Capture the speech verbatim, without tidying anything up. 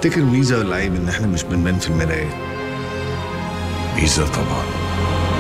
تفتكر ميزه ولا عيب ان احنا مش بنبان في المرايه؟ ميزة طبعا.